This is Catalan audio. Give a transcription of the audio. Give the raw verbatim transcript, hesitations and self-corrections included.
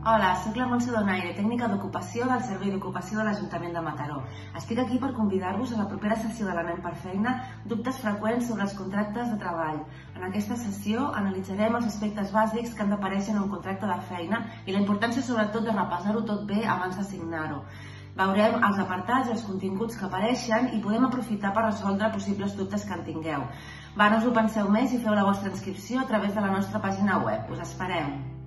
Hola, soc la Montse Donaire, tècnica d'ocupació del Servei d'Ocupació de l'Ajuntament de Mataró. Estic aquí per convidar-vos a la propera sessió de l'Anem per Feina dubtes freqüents sobre els contractes de treball. En aquesta sessió analitzarem els aspectes bàsics que han d'aparèixer en un contracte de feina i la importància sobretot de repassar-ho tot bé abans de signar-ho. Veurem els apartats i els continguts que apareixen i podem aprofitar per resoldre possibles dubtes que en tingueu. Va, no us ho penseu més i feu la vostra inscripció a través de la nostra pàgina web. Us esperem!